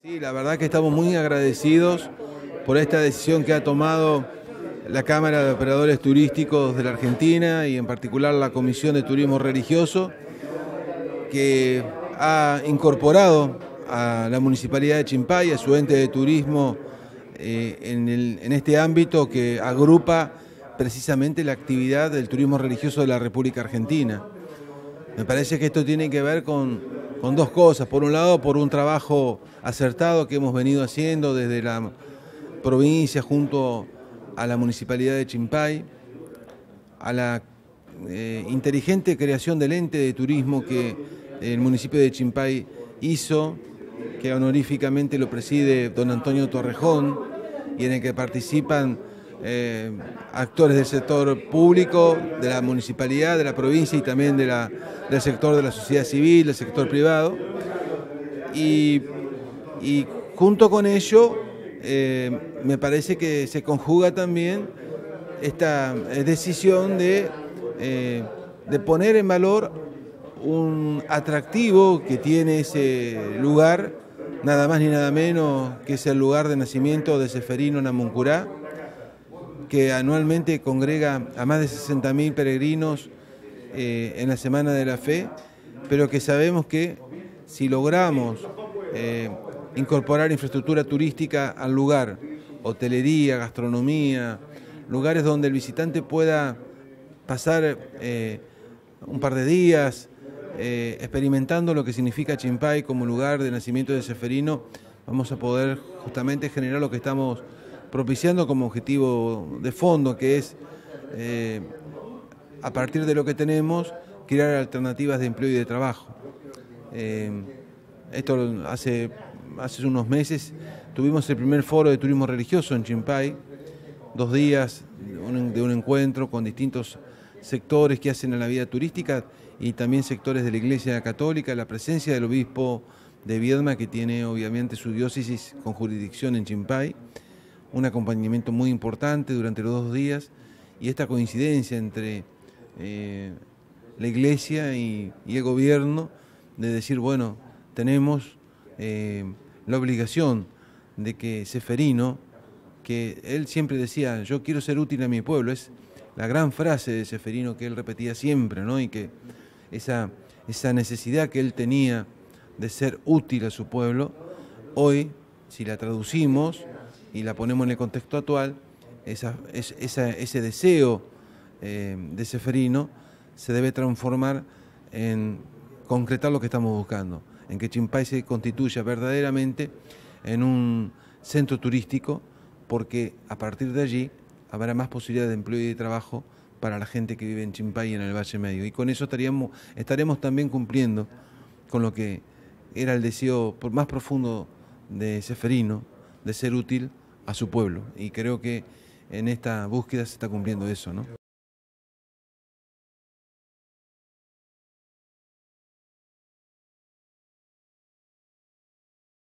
Sí, la verdad que estamos muy agradecidos por esta decisión que ha tomado la Cámara de Operadores Turísticos de la Argentina y en particular la Comisión de Turismo Religioso, que ha incorporado a la Municipalidad de Chimpay, a su ente de turismo, en este ámbito que agrupa precisamente la actividad del turismo religioso de la República Argentina. Me parece que esto tiene que ver con dos cosas. Por un lado, por un trabajo acertado que hemos venido haciendo desde la provincia junto a la Municipalidad de Chimpay, a la inteligente creación del ente de turismo que el municipio de Chimpay hizo, que honoríficamente lo preside don Antonio Torrejón y en el que participan actores del sector público, de la municipalidad, de la provincia y también del sector de la sociedad civil, del sector privado. Y junto con ello, me parece que se conjuga también esta decisión de poner en valor un atractivo que tiene ese lugar, nada más ni nada menos que es el lugar de nacimiento de Ceferino Namuncurá, que anualmente congrega a más de 60.000 peregrinos en la Semana de la Fe, pero que sabemos que si logramos incorporar infraestructura turística al lugar, hotelería, gastronomía, lugares donde el visitante pueda pasar un par de días experimentando lo que significa Chimpay como lugar de nacimiento de Ceferino, vamos a poder justamente generar lo que estamos propiciando como objetivo de fondo, que es, a partir de lo que tenemos, crear alternativas de empleo y de trabajo. Esto hace unos meses tuvimos el primer foro de turismo religioso en Chimpay, 2 días de un encuentro con distintos sectores que hacen a la vida turística y también sectores de la Iglesia Católica, la presencia del obispo de Viedma, que tiene obviamente su diócesis con jurisdicción en Chimpay, un acompañamiento muy importante durante los 2 días y esta coincidencia entre la Iglesia y el gobierno de decir, bueno, tenemos la obligación de que Ceferino, que él siempre decía, yo quiero ser útil a mi pueblo, es la gran frase de Ceferino que él repetía siempre, ¿no? Y que esa necesidad que él tenía de ser útil a su pueblo, hoy, si la traducimos y la ponemos en el contexto actual, ese deseo de Ceferino se debe transformar en concretar lo que estamos buscando, en que Chimpay se constituya verdaderamente en un centro turístico, porque a partir de allí habrá más posibilidades de empleo y de trabajo para la gente que vive en Chimpay y en el Valle Medio. Y con eso estaremos también cumpliendo con lo que era el deseo más profundo de Ceferino, de ser útil a su pueblo. Y creo que en esta búsqueda se está cumpliendo eso, ¿no?